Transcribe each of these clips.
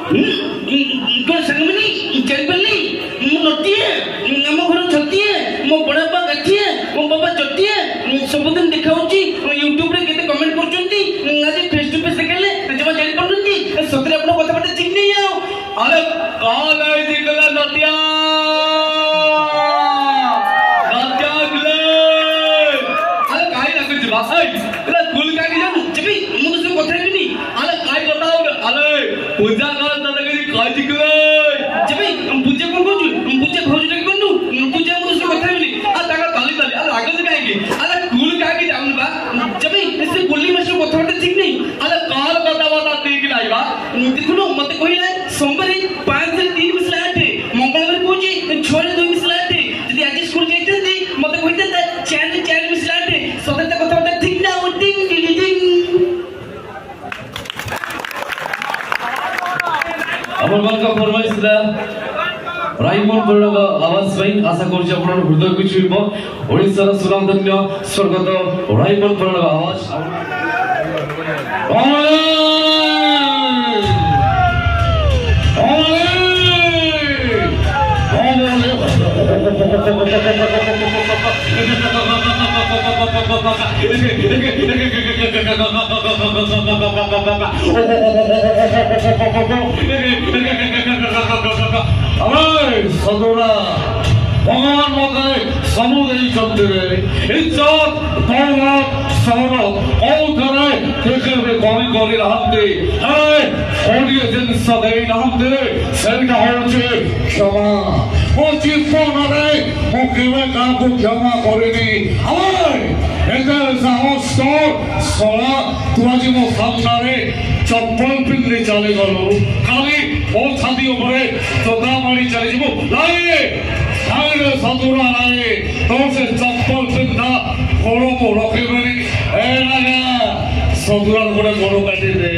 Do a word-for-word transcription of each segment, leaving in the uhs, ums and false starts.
कौन संगमनी चलपल्ली मु नटिए हम घर छतिए मो बड़ापा गाठिए मो बाबा चटिए सबदिन देखा होची यूट्यूब रे केते कमेंट करचंती आज फेस टू फेस गेले जमा जानि पडुंती सतरे अपन कथा बाटे ठीक नहीं आओ अरे का गाय दिखला नटिया नटिया गले अरे काय लागु जबा आई एला कुल का के जानु जबी मु से कथा नहीं अरे काय बताओ अरे पूजा कर तदगरी काय दिखले जबी हम पूजा कोन कोजु हम पूजा भौजी के कोनु पूजा मु से कथा नहीं आ ताका ताली ताली अरे आगे काय के अरे कुल का के जानु बा जबी इसे बोली में से कथा बाटे ठीक नहीं अरे काल कथा बता ठीक नहीं बा देखुनो मते कहिला सोमवार पाँच से तीन मिस लाटे मंगलवार पूजी छह से दो मिस लाटे यदि आज स्कूल जाइते मते कहिते चार से चार मिस लाटे सदा कथा बाटे ठीक ना टिंग टिंग टिंग আমার বালকা ফরমাইছিলা রাইমন পড়াগা আওয়াজ পাই আশা করছি আপনার হৃদয় কিছু হইব ওড়িশার সুনামধন্য স্বর্গত রাইমন পড়াগা আওয়াজ সদরা ভগবান মতে সমুদ্র চন্দ্রে ইজ্জত দৌলত সহনত কৌথরে দেখবে কবি কবির হাতে অডিও জিনিস দেই নামতে সেটা হচ্ছে ক্ষমা ও জীবনে ও কেবে কাউকে ক্ষমা করেনি আমার এদের সাহস সরা তুয়াজি মো সামনে চপ্পল পিন্দি চলে গেল খালি ও ছাদি উপরে চোদা মারি চলে যাব লাগে সাইরে সদুরা লাগে তোর সে চপ্পল পিন্দা বড় বড় রকেবেনি এ লাগা সদুরার করে বড় কাটি দে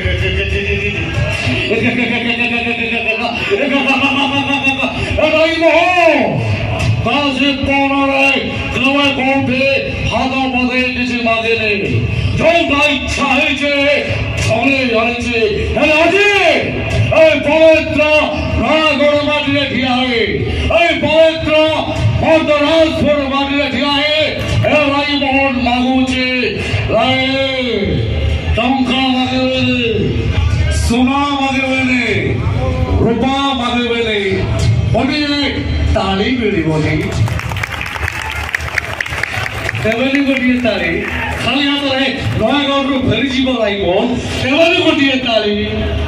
এরাই মো কাজে পড়ারে নয় কোটে হাদা মদে কিছু মাঝে নেই যোগা ইচ্ছা হয়েছে চলে যাচ্ছে আজি এই পবিত্র রাগর মাটিরে ঠিয়া হয়ে এই পবিত্র মর্দরাজপুর মাটিরে ঠিয়া হয়ে এরাই মোহন মাগুছে টঙ্কা মাগে বেলে সোনা মাগে বেলে রূপা মাগে বেলে বলিয়ে তালি বেলি বলি দেবলি গোটিয়ে তালি খালি হাতরে নয়াগড় ফেরি যাব রাইব দেবলি গোটিয়ে তালি